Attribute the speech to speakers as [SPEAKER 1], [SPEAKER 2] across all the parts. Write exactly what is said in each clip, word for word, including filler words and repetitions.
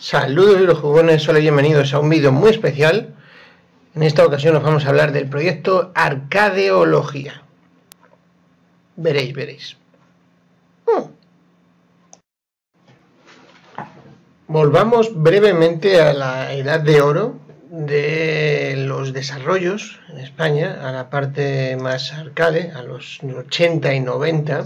[SPEAKER 1] Saludos los jugones, hola y bienvenidos a un vídeo muy especial. En esta ocasión nos vamos a hablar del proyecto Arcadeología. Veréis, veréis. Hmm. Volvamos brevemente a la edad de oro de los desarrollos en España, a la parte más arcade, a los ochenta y noventa.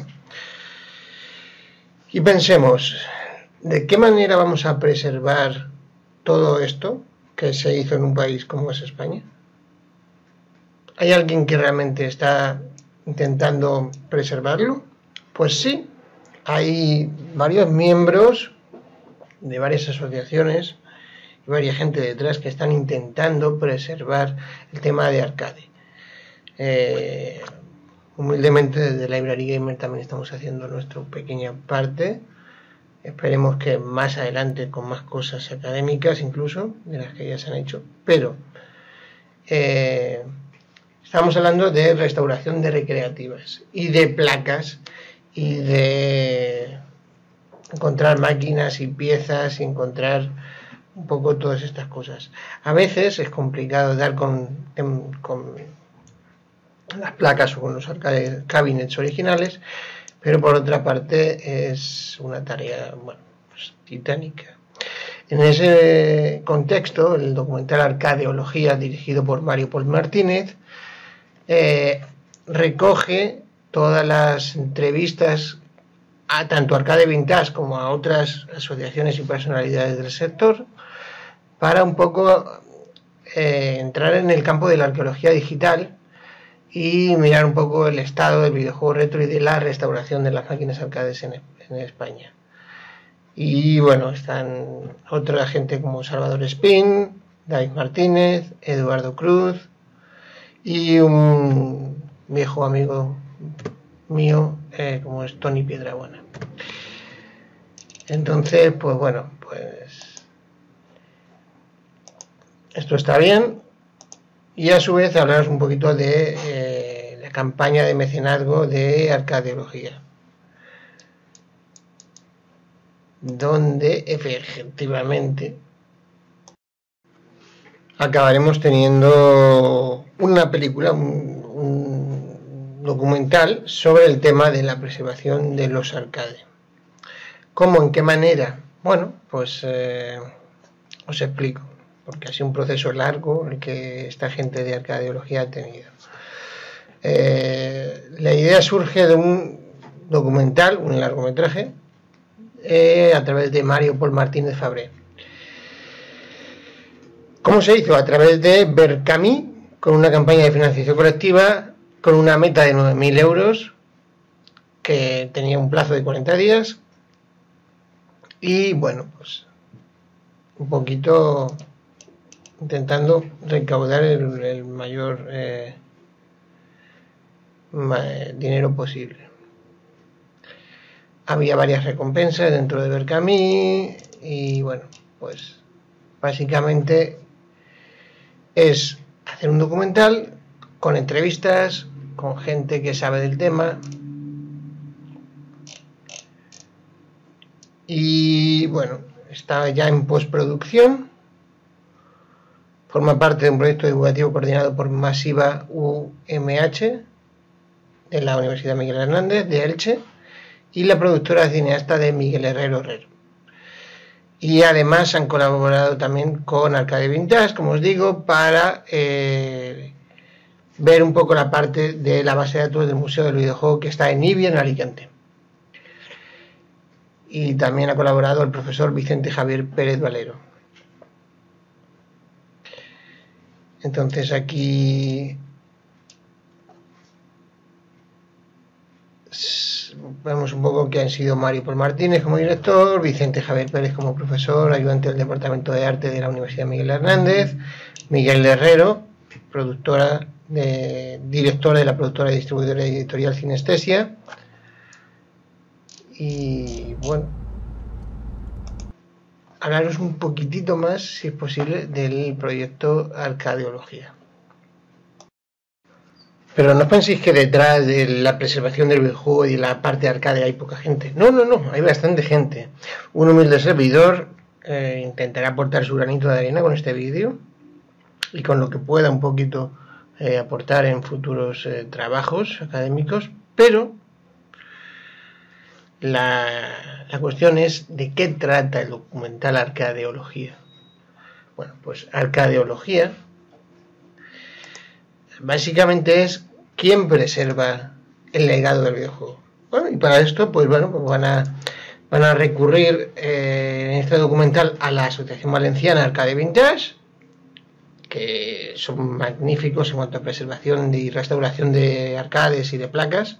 [SPEAKER 1] Y pensemos, ¿de qué manera vamos a preservar todo esto que se hizo en un país como es España? ¿Hay alguien que realmente está intentando preservarlo? Pues sí, hay varios miembros de varias asociaciones y varias gente detrás que están intentando preservar el tema de arcade. Eh, humildemente desde Library Gamer también estamos haciendo nuestra pequeña parte. Esperemos que más adelante con más cosas académicas incluso, de las que ya se han hecho. Pero eh, estamos hablando de restauración de recreativas y de placas y de encontrar máquinas y piezas y encontrar un poco todas estas cosas. A veces es complicado dar con, con las placas o con los arcade cabinets originales, pero por otra parte es una tarea, bueno, pues, titánica. En ese contexto, el documental Arcadeología, dirigido por Mario Paul Martínez, eh, recoge todas las entrevistas a tanto Arcade Vintage como a otras asociaciones y personalidades del sector, para un poco eh, entrar en el campo de la arqueología digital y mirar un poco el estado del videojuego retro y de la restauración de las máquinas arcades en, en España. Y bueno, están otra gente como Salvador Espín, David Martínez, Eduardo Cruz y un viejo amigo mío eh, como es Tony Piedrabuena. Entonces, pues bueno, pues esto está bien. Y a su vez hablaros un poquito de eh, la campaña de mecenazgo de Arcadeología, donde efectivamente acabaremos teniendo una película, un, un documental sobre el tema de la preservación de los arcades. ¿Cómo? ¿En qué manera? Bueno, pues eh, os explico, porque ha sido un proceso largo el que esta gente de Arcadeología ha tenido. Eh, la idea surge de un documental, un largometraje, eh, a través de Mario Paul Martínez Fabré. ¿Cómo se hizo? A través de Berkami, con una campaña de financiación colectiva, con una meta de nueve mil euros, que tenía un plazo de cuarenta días, y bueno, pues un poquito intentando recaudar el, el mayor eh, ma, dinero posible. Había varias recompensas dentro de Berkami y bueno, pues básicamente es hacer un documental con entrevistas, con gente que sabe del tema y bueno, está ya en postproducción. Forma parte de un proyecto educativo coordinado por Masiva U M H de la Universidad Miguel Hernández de Elche y la productora cineasta de Miguel Herrero Herrero. Y además han colaborado también con Arcade Vintage, como os digo, para eh, ver un poco la parte de la base de datos del Museo del Videojuego que está en Ibia, en Alicante. Y también ha colaborado el profesor Vicente Javier Pérez Valero. Entonces aquí vemos un poco que han sido Mario Paul Martínez como director, Vicente Javier Pérez como profesor, ayudante del Departamento de Arte de la Universidad Miguel Hernández, Miguel Herrero, productora de, directora de la productora y distribuidora editorial Cinestesia. Y bueno, hablaros un poquitito más, si es posible, del proyecto Arcadeología. Pero no penséis que detrás de la preservación del videojuego y de la parte arcade hay poca gente. No, no, no, hay bastante gente. Un humilde servidor eh, intentaré aportar su granito de arena con este vídeo y con lo que pueda un poquito eh, aportar en futuros eh, trabajos académicos, pero la, la cuestión es de qué trata el documental Arcadeología. Bueno, pues Arcadeología básicamente es quién preserva el legado del videojuego. Bueno, y para esto, pues bueno, pues van a van a recurrir eh, en este documental a la Asociación Valenciana Arcade Vintage, que son magníficos en cuanto a preservación y restauración de arcades y de placas.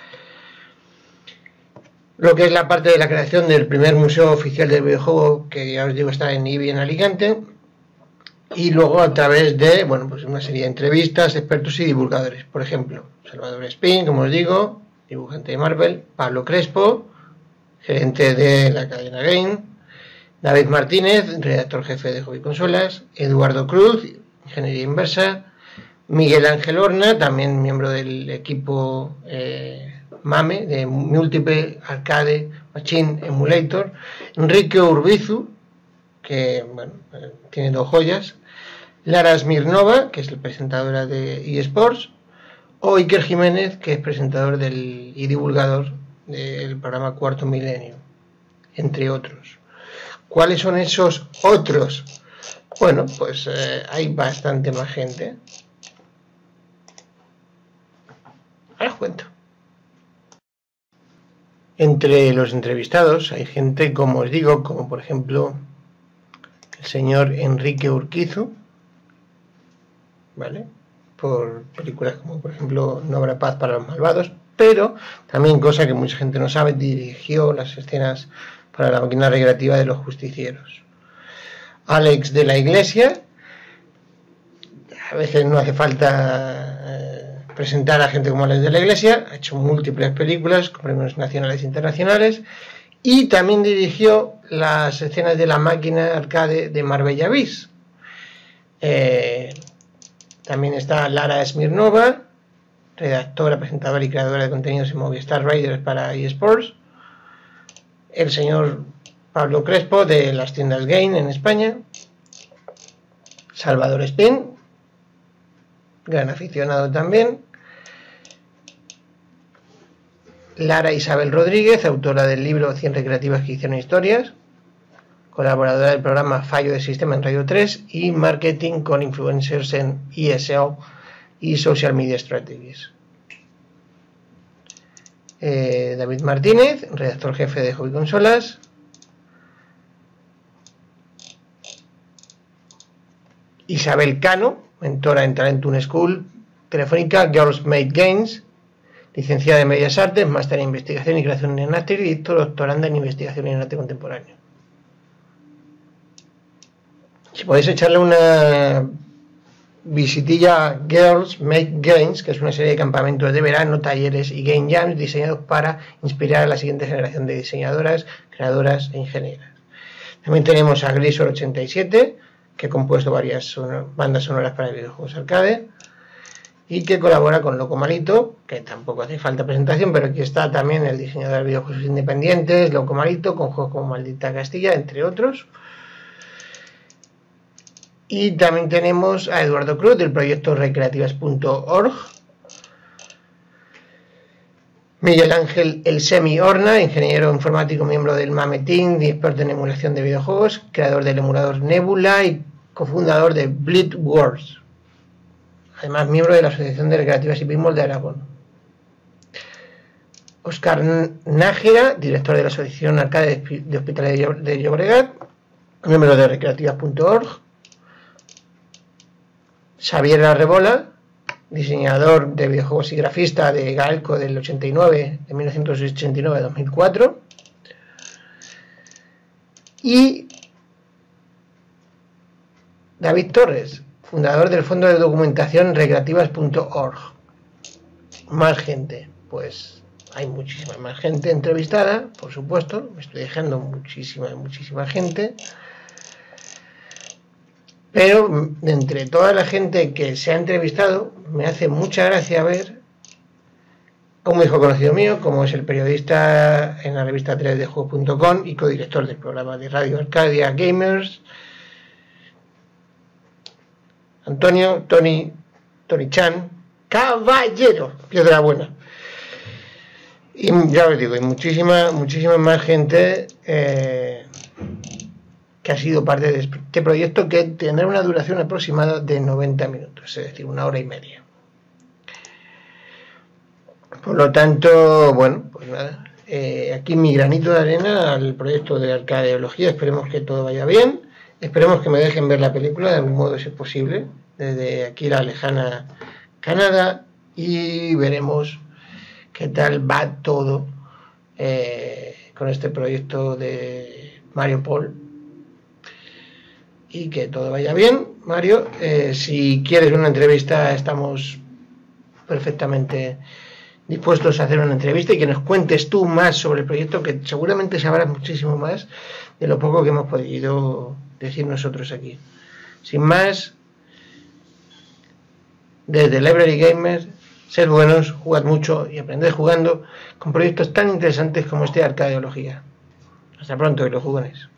[SPEAKER 1] Lo que es la parte de la creación del primer museo oficial del videojuego, que ya os digo está en I B I en Alicante, y luego a través de, bueno, pues una serie de entrevistas, expertos y divulgadores. Por ejemplo, Salvador Espín, como os digo, dibujante de Marvel, Pablo Crespo, gerente de la cadena Game, David Martínez, redactor jefe de Hobby Consolas, Eduardo Cruz, ingeniería inversa, Miguel Ángel Horna, también miembro del equipo eh, MAME, de Multiple Arcade Machine Emulator, Enrique Urbizu, que bueno, tiene dos joyas, Lara Smirnova, que es la presentadora de eSports, o Iker Jiménez, que es presentador del, y divulgador del programa Cuarto Milenio, entre otros. ¿Cuáles son esos otros? Bueno, pues eh, hay bastante más gente. Ahora os cuento. Entre los entrevistados hay gente, como os digo, como por ejemplo el señor Enrique Urquizu, ¿vale? Por películas como por ejemplo No habrá paz para los malvados, pero también, cosa que mucha gente no sabe, dirigió las escenas para la máquina recreativa de los justicieros. Alex de la Iglesia, a veces no hace falta eh, presentar a gente como Alex de la Iglesia, ha hecho múltiples películas con premios nacionales e internacionales, y también dirigió las escenas de la máquina arcade de Marbella Bis. Eh, también está Lara Smirnova, redactora, presentadora y creadora de contenidos en Movistar Riders para eSports. El señor Pablo Crespo, de las tiendas Game en España. Salvador Espín, gran aficionado también. Lara Isabel Rodríguez, autora del libro cien recreativas que hicieron historias, colaboradora del programa Fallo de Sistema en Radio tres y Marketing con Influencers en E S O y Social Media Strategies. Eh, David Martínez, redactor jefe de Hobby Consolas. Isabel Cano, mentora en Talentum School, Telefónica, Girls Made Games, licenciada en Bellas Artes, máster en Investigación y Creación en Arte y doctoranda en Investigación en Arte Contemporáneo. Si podéis echarle una visitilla a Girls Make Games, que es una serie de campamentos de verano, talleres y game jams diseñados para inspirar a la siguiente generación de diseñadoras, creadoras e ingenieras. También tenemos a Grisor ochenta y siete, que ha compuesto varias sonor bandas sonoras para videojuegos arcade y que colabora con Loco Malito, que tampoco hace falta presentación, pero aquí está también el diseñador de videojuegos independientes, Loco Malito, con juegos como Maldita Castilla, entre otros. Y también tenemos a Eduardo Cruz del proyecto recreativas punto org, Miguel Ángel El Semi Horna, ingeniero informático, miembro del MAME Team y experto en emulación de videojuegos, creador del emulador Nebula y cofundador de Bleed Wars, además miembro de la Asociación de Recreativas y Pinball de Aragón. Óscar Nájera, director de la Asociación Arcade de Hospitalet de Llobregat, miembro de recreativas punto org. Xavier Arrebola, diseñador de videojuegos y grafista de Gaelco del ochenta y nueve, de mil novecientos ochenta y nueve a dos mil cuatro. Y David Torres, fundador del Fondo de Documentación recreativas punto org. Más gente, pues hay muchísima más gente entrevistada, por supuesto, me estoy dejando muchísima, muchísima gente. Pero de entre toda la gente que se ha entrevistado, me hace mucha gracia ver a un viejo conocido mío, como es el periodista en la revista tres D juegos punto com y codirector del programa de Radio Arcadia Gamers, Antonio Tony Tony Chan Caballero, Piedra Buena. Y ya os digo, hay muchísima, muchísima más gente eh, que ha sido parte de este proyecto, que tendrá una duración aproximada de noventa minutos, es decir, una hora y media. Por lo tanto, bueno, pues nada, eh, aquí mi granito de arena al proyecto de Arcadeología. Esperemos que todo vaya bien, esperemos que me dejen ver la película de algún modo, si es posible, desde aquí la lejana Canadá, y veremos qué tal va todo eh, con este proyecto de Mario Paul, y que todo vaya bien. Mario, eh, si quieres una entrevista, estamos perfectamente dispuestos a hacer una entrevista y que nos cuentes tú más sobre el proyecto, que seguramente sabrás muchísimo más de lo poco que hemos podido decir nosotros aquí. Sin más, desde Library Gamers, sed buenos, jugad mucho y aprended jugando con proyectos tan interesantes como este de Arcadeología. Hasta pronto, y los jugones.